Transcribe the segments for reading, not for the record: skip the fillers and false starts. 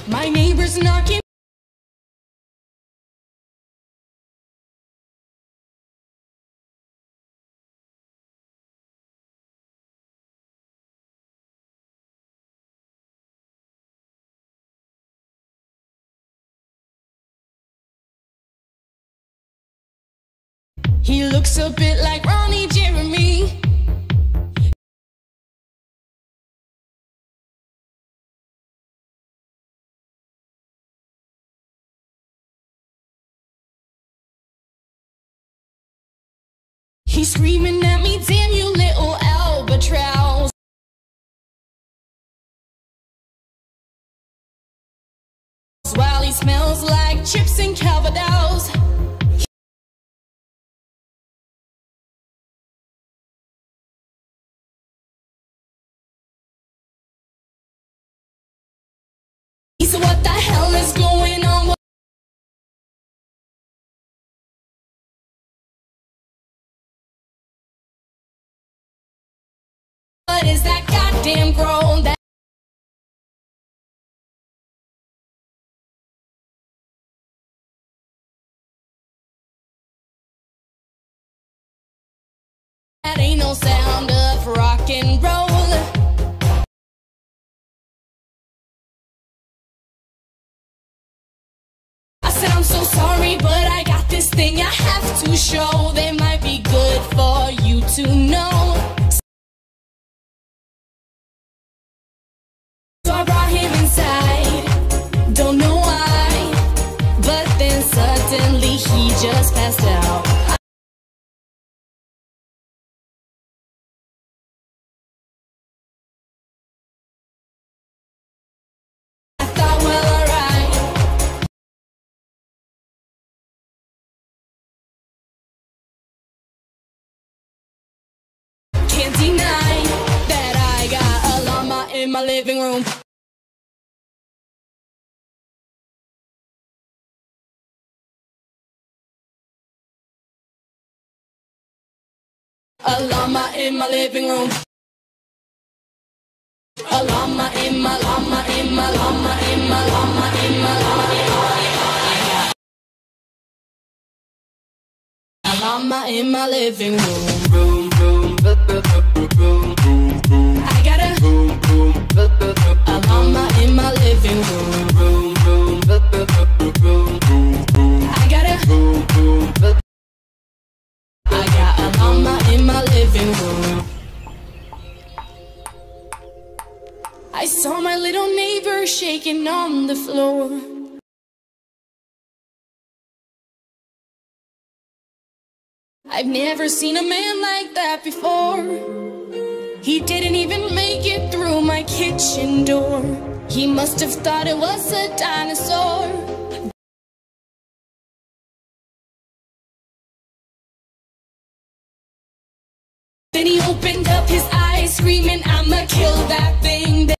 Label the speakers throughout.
Speaker 1: My neighbor's knocking. He looks a bit like Ronnie Jeremy. He's screaming at me, damn you little albatross. While he smells like chips and Calvados. So what the hell is going on? What is that goddamn groan? That ain't no sound of rock and roll. I said I'm so sorry, but I got this thing I have to show. That might be good for you to know. So I brought him inside, don't know why, but then suddenly he just passed out. I thought, well, alright. Can't deny that I got a llama in my living room. A llama in my living room. A llama in my llama in my llama in my llama in my llama in my llama in my living room. I got a llama in my living room. I got a llama in my living room. I saw my little neighbor shaking on the floor. I've never seen a man like that before. He didn't even make it through my kitchen door. He must have thought it was a dinosaur. Then he opened up his eyes, screaming, I'ma kill that thing.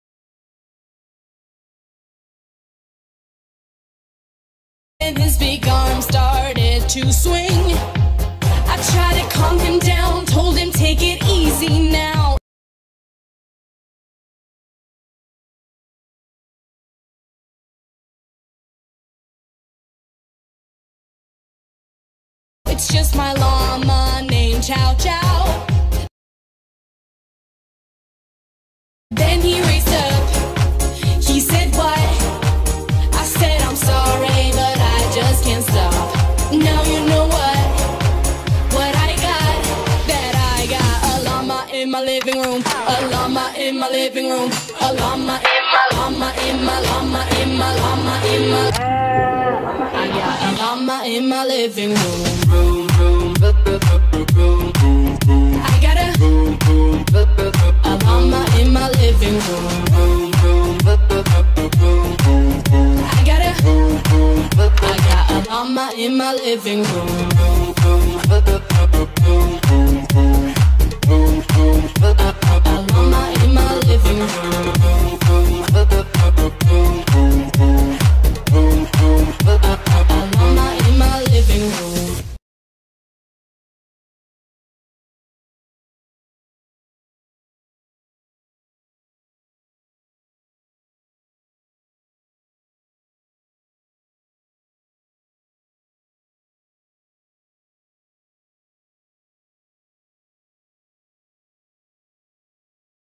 Speaker 1: And his big arm started to swing. I tried to calm him down, told him take it easy now. It's just my llama named Chow Chow. Then he raised up, he said what? I said I'm sorry, but I just can't stop. Now you know what I got, that I got a llama in my living room. A llama in my living room. A llama in my llama in my llama in my llama in my. I got a llama in my living room. I got a llama in my living room. I got a llama in my living room.